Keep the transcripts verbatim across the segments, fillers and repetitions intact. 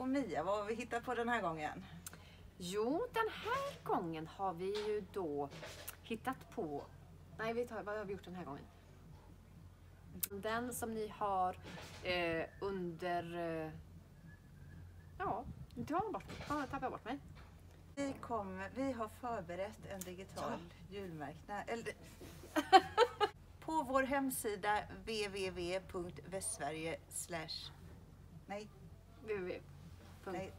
och Mia, vad har vi hittat på den här gången? Jo, den här gången har vi ju då hittat på... Nej, vi tar, vad har vi gjort den här gången? Den som ni har eh, under... Eh, ja, nu tar jag bort, ja, tappar jag bort mig. Vi, kommer, vi har förberett en digital ja. julmarknad. Eller, på vår hemsida w w w punkt västsverige slash nej. www. nej.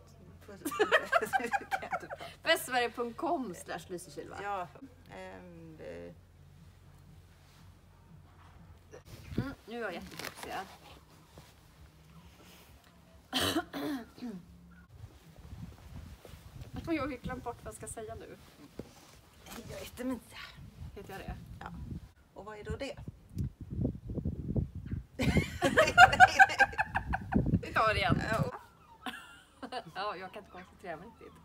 västsverige punkt com slash Lysekil. Ja. Um, det... mm, nu är jag jättefokuserad. Jag har ju glömt bort vad jag ska säga nu. Jag heter Mia. Heter jag det? Ja. Och vad är då det? Vi tar det igen. Ja. Ja, jag kan inte koncentrera mig riktigt.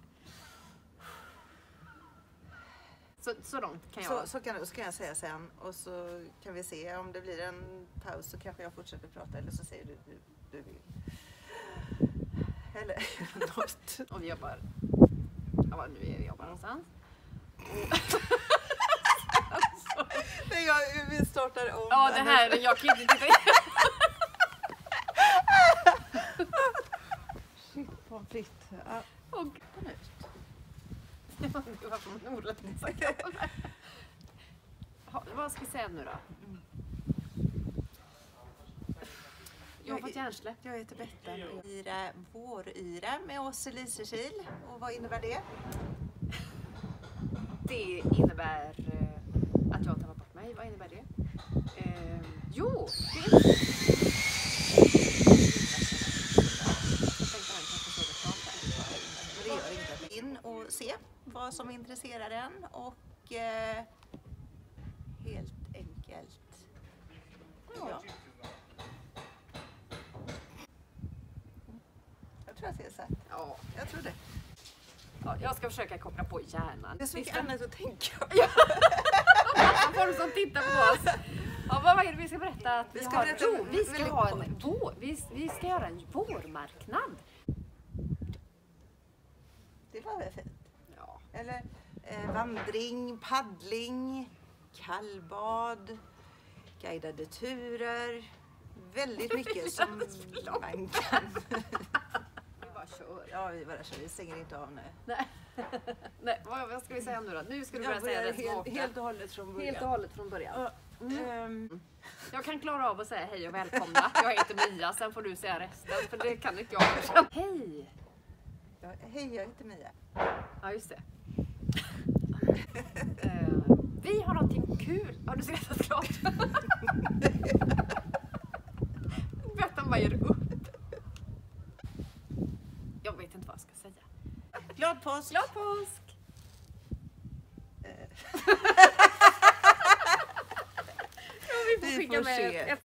Så, så långt kan jag. Så, så, kan, så kan jag säga sen och så kan vi se om det blir en paus så kanske jag fortsätter prata eller så säger du du, du vill. Eller något. Och vi jobbar. Ja, nu är vi jobbar någonstans. Nej, jag, vi startar om. Ja, det här, jag kan inte titta. Shit, pommes frites. Ja. Och ut. Det var från orättvisa. Vad ska vi säga nu då? Jag har fått hjärnsläpp. Jag heter Bettan och firar våryra med oss i Lysekil. Och vad innebär det? Det innebär eh, att jag tappar bort mig. Vad innebär det? Eh, jo, det innebär... Det gör inte. In och se vad som intresserar en och eh, helt enkelt ja. Jag tror att det är så. Ja, jag tror det. Ja, jag ska försöka koppla på hjärnan. Det är så mycket annat att tänka på. Ja. Folk som tittar på oss. Ja, vad är det vi ska berätta? Att vi, vi ska, har, berätta, jo, vi ska ha en kort. vår, vi, vi ska göra en vårmarknad. Det var väl fint. Ja. Eller eh, vandring, paddling, kallbad, guidade turer. Väldigt mycket som man kan. Vi bara kör. Ja, vi bara kör. Vi stänger inte av nu. Nej. Nej, vad, vad ska vi säga nu då? Nu ska du börja säga det helt, helt och hållet från början. Helt och hållet från början. Mm. Um. Jag kan klara av att säga hej och välkomna. Jag heter Mia, sen får du säga resten. För det kan inte jag. Hej! Ja, hej, jag heter Mia. Ja, just det. uh, vi har någonting kul. Har du skrattat klart? Bettan bara ger upp. Jag vet inte vad jag ska säga. Glad påsk! Glad påsk! Ja, vi får vi skicka får med se. ett